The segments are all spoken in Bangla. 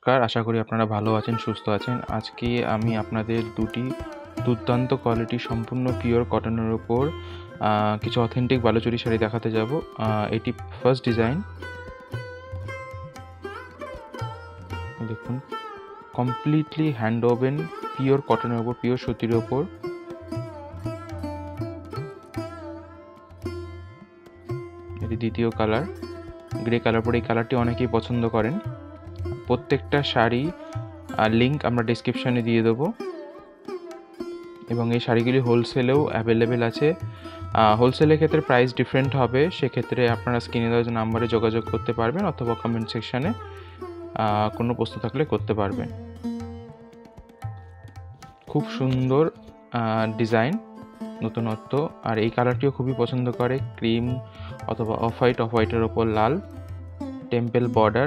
নমস্কার, আশা করি আপনারা ভালো আছেন, সুস্থ আছেন। আজকে আমি আপনাদের দুটি দুর্দান্ত কোয়ালিটি সম্পূর্ণ পিওর কটনের উপর কিছু অথেন্টিক বালুচরী শাড়ি দেখাতে যাব। এটি ফার্স্ট ডিজাইন। দেখুন, কমপ্লিটলি হ্যান্ড ওভেন পিওর কটনের উপর, পিওর সুতির ওপর। এটি দ্বিতীয় কালার, গ্রে কালার পরে। এই কালারটি অনেকেই পছন্দ করেন। প্রত্যেকটা শাড়ি লিঙ্ক আমরা ডেসক্রিপশনে দিয়ে দেবো, এবং এই শাড়িগুলি হোলসেলেও অ্যাভেলেবেল আছে। হোলসেলের ক্ষেত্রে প্রাইস ডিফারেন্ট হবে, সেক্ষেত্রে আপনারা স্ক্রিনে দেওয়া নাম্বারে যোগাযোগ করতে পারবেন, অথবা কমেন্ট সেকশানে কোনো প্রশ্ন থাকলে করতে পারবেন। খুব সুন্দর ডিজাইন, নতুনত্ব। আর এই কালারটিও খুবই পছন্দ করে, ক্রিম অথবা অফ হোয়াইটের ওপর লাল টেম্পল বর্ডার।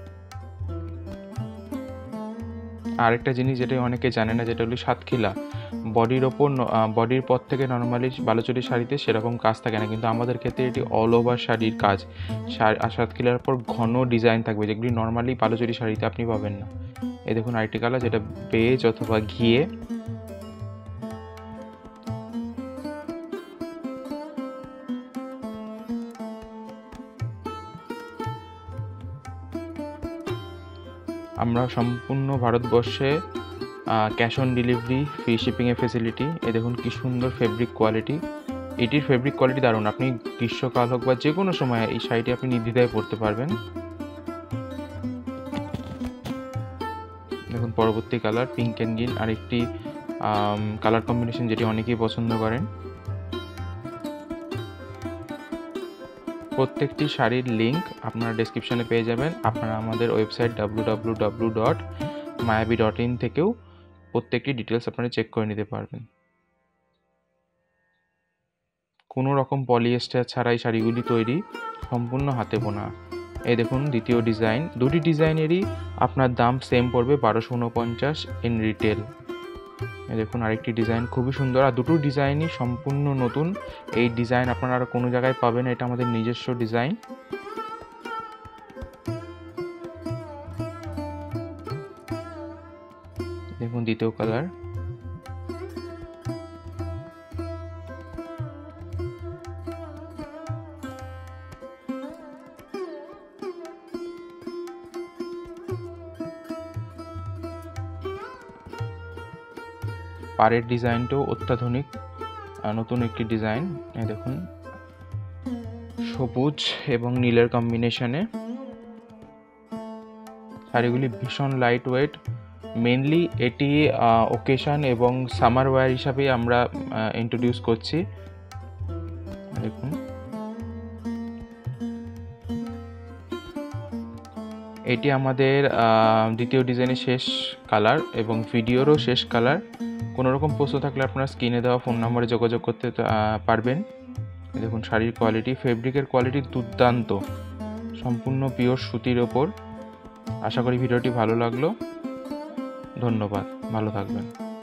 আরেকটা জিনিস যেটা অনেকে জানে না, যেটা হলো সাতখিলা। বডির পর থেকে নর্মালি বালুচরী শাড়িতে সেরকম কাজ থাকে না, কিন্তু আমাদের ক্ষেত্রে এটি অল ওভার শাড়ির কাজ। সাতখিলার পর ঘন ডিজাইন থাকবে, যেগুলি নর্মালি বালুচরী শাড়িতে আপনি পাবেন না। এই দেখুন আরেকটি কালার, যেটা বেজ অথবা ঘিয়ে। আমরা সম্পূর্ণ ভারতবর্ষে ক্যাশ অন ডেলিভারি, ফ্রি শিপিংয়ের ফেসিলিটি। এই দেখুন কি সুন্দর ফেব্রিক কোয়ালিটি। এটির ফেব্রিক কোয়ালিটি দারুণ। আপনি গ্রীষ্মকাল হোক বা যে কোনো সময় এই শাড়িটি আপনি নির্দ্বিধায় পরতে পারবেন। দেখুন পরবর্তী কালার, পিঙ্ক অ্যান্ড গ্রিন, আরেকটি কালার কম্বিনেশন যেটি অনেকেই পছন্দ করেন। প্রত্যেকটি শাড়ির লিঙ্ক আপনারা ডেসক্রিপশনে পেয়ে যাবেন। আপনারা আমাদের ওয়েবসাইট www.mayabi.in থেকেও প্রত্যেকটি ডিটেলস আপনারা চেক করে নিতে পারবেন। কোনো রকম পলিয়েস্টার ছাড়াই শাড়িগুলি তৈরি, সম্পূর্ণ হাতে বোনা। এই দেখুন দ্বিতীয় ডিজাইন। দুটি ডিজাইনেরই আপনার দাম সেম পড়বে 1249 ইন রিটেল। এই দেখুন আরেকটি ডিজাইন, খুবই সুন্দর। আর দুটো ডিজাইনই সম্পূর্ণ নতুন। এই ডিজাইন আপনারা আর কোনো জায়গায় পাবেন না, এটা আমাদের নিজস্ব ডিজাইন। দেখুন দ্বিতীয় কালার। পাড়ের ডিজাইনটাও অত্যাধুনিক, নতুন একটি ডিজাইন। এই দেখুন সবুজ এবং নীলের কম্বিনেশনে। শাড়িগুলি ভীষণ লাইট ওয়েট। মেনলি এটি ওকেশন এবং সামার ওয়্যার হিসাবে আমরা ইন্ট্রোডিউস করছি। দেখুন এটি আমাদের দ্বিতীয় ডিজাইনের শেষ কালার এবং ভিডিওরও শেষ কালার। কোনো রকম প্রশ্ন থাকলে আপনারা স্ক্রিনে দেওয়া ফোন নম্বরে যোগাযোগ করতে পারবেন। দেখুন শাড়ির কোয়ালিটি, ফেব্রিকের কোয়ালিটি দুর্দান্ত, সম্পূর্ণ পিওর সুতির ওপর। আশা করি ভিডিওটি ভালো লাগলো। ধন্যবাদ, ভালো থাকবেন।